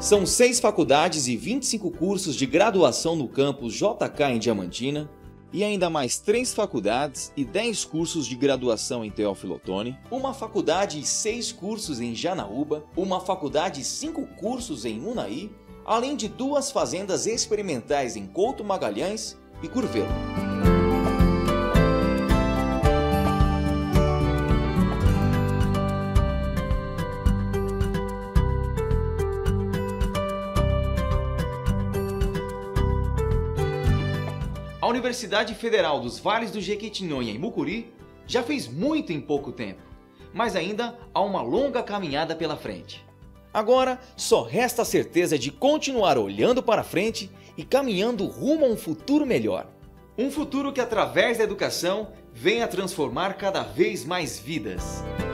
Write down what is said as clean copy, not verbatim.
São 6 faculdades e 25 cursos de graduação no campus JK em Diamantina, e ainda mais 3 faculdades e 10 cursos de graduação em Teófilo Otoni, uma faculdade e 6 cursos em Janaúba, uma faculdade e 5 cursos em Unai, além de 2 fazendas experimentais em Couto Magalhães e Curvelo. A Universidade Federal dos Vales do Jequitinhonha em Mucuri já fez muito em pouco tempo, mas ainda há uma longa caminhada pela frente. Agora só resta a certeza de continuar olhando para frente e caminhando rumo a um futuro melhor. Um futuro que, através da educação, venha transformar cada vez mais vidas.